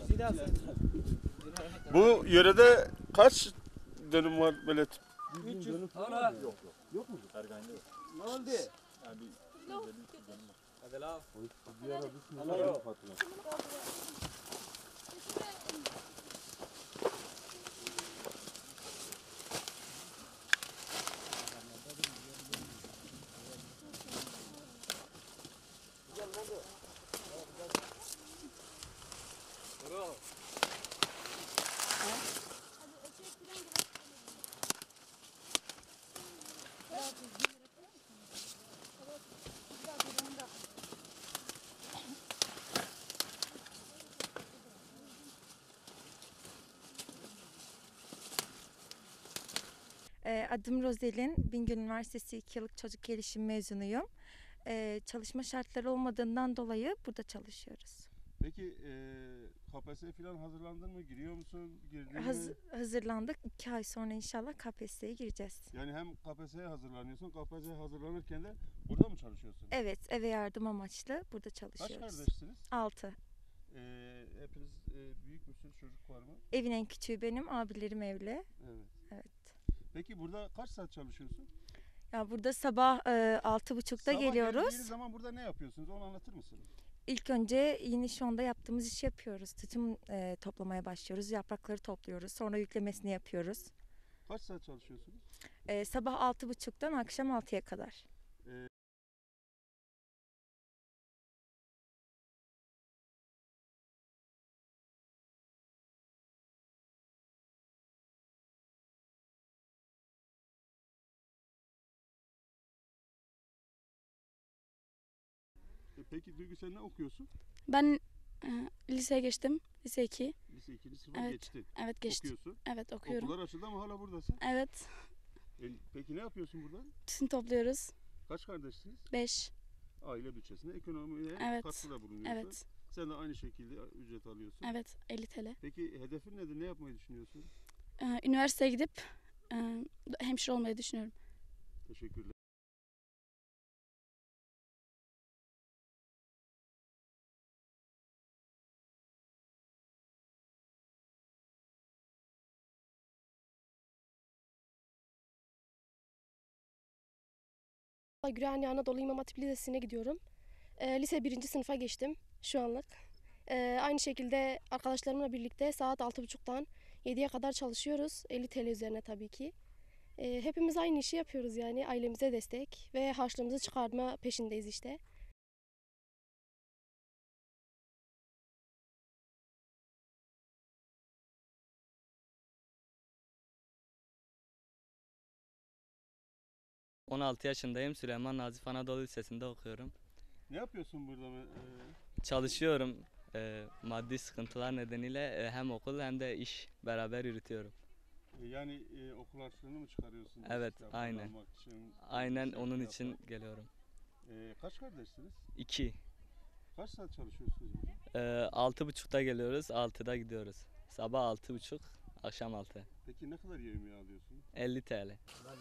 Bu yörede kaç dönüm var böyle? 300 Ana. Yok mu? Ergay'da yok. Ne oldu? Yani Hadi la. Bir ara bismillah. Adım Rozelin, Bingöl Üniversitesi 2 yıllık çocuk gelişim mezunuyum. Çalışma şartları olmadığından dolayı burada çalışıyoruz. Peki KPSS'ye falan hazırlandın mı? Giriyor musun? Girdin mi? Hazırlandık. 2 ay sonra inşallah KPSS'ye gireceğiz. Yani hem KPSS'ye hazırlanıyorsun, KPSS'ye hazırlanırken de burada mı çalışıyorsun? Evet, eve yardım amaçlı burada Kaç çalışıyoruz. kardeşsiniz? 6. Hepiniz büyük müsünüz? Çocuk var mı? Evin en küçüğü benim, abilerim evli. Evet. Evet. Peki burada kaç saat çalışıyorsun? Ya burada sabah 6.30'da Sabah geliyoruz. geldiğiniz zaman burada ne yapıyorsunuz? Onu anlatır mısınız? İlk önce yine şu anda yaptığımız işi yapıyoruz. Tütün toplamaya başlıyoruz. Yaprakları topluyoruz. Sonra yüklemesini yapıyoruz. Kaç saat çalışıyorsunuz? Sabah 6.30'dan akşam 6'ya kadar. Peki Duygu, sen ne okuyorsun? Ben liseye geçtim. Lise 2. Lise 2. sınıfa Evet. geçtin. Evet geçtim. Okuyorsun. Evet okuyorum. Okullar açıldı ama hala buradasın. Evet. Peki ne yapıyorsun burada? Tütün topluyoruz. Kaç kardeşsiniz? 5. Aile bütçesine, ekonomiye Evet. katkıda bulunuyorsun. Evet. Sen de aynı şekilde ücret alıyorsun. Evet 50 TL. Peki hedefin nedir? Ne yapmayı düşünüyorsun? Üniversiteye gidip hemşire olmayı düşünüyorum. Teşekkürler. Gürhane Anadolu İmam Hatip Lisesi'ne gidiyorum. Lise 1. sınıfa geçtim şu anlık. Aynı şekilde arkadaşlarımla birlikte saat 6.30'dan 7'ye kadar çalışıyoruz. 50 TL üzerine tabii ki. Hepimiz aynı işi yapıyoruz yani ailemize destek ve harçlığımızı çıkarma peşindeyiz işte. ...16 yaşındayım. Süleyman Nazif Anadolu Lisesi'nde okuyorum. Ne yapıyorsun burada? Çalışıyorum. Maddi sıkıntılar nedeniyle hem okul hem de iş beraber yürütüyorum. Yani okul harçlığını mı çıkarıyorsun? Evet, İşte aynen. almak için, Aynen şey onun yapmak. için geliyorum. Kaç kardeşsiniz? 2. Kaç saat çalışıyorsunuz burada? 6.30'da geliyoruz, 6'da gidiyoruz. Sabah 6.30, akşam 6. Peki ne kadar yemeği alıyorsunuz? 50 TL.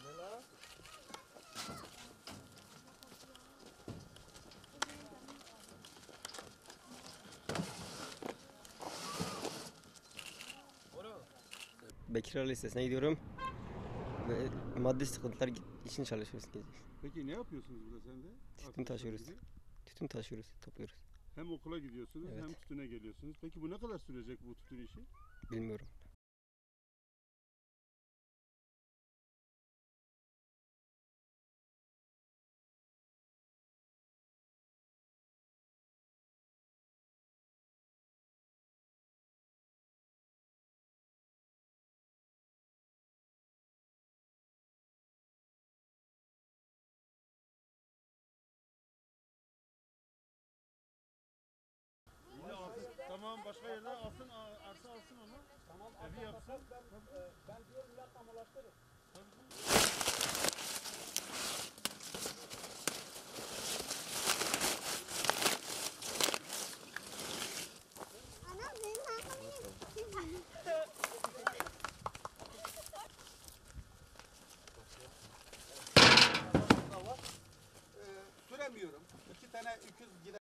Bekir Lisesi'ne gidiyorum ve maddi sıkıntılar için çalışıyoruz. Peki ne yapıyorsunuz burada sen de? Tütün taşıyoruz. Tütün taşıyoruz, topluyoruz. Hem okula gidiyorsunuz Evet. hem tütüne geliyorsunuz. Peki bu ne kadar sürecek bu tütün işi? Bilmiyorum. Tamam, başka yerde alsın, arsa alsın onu. Tamam, evi yapsın. Ben diyorum ya tam ulaştırırım.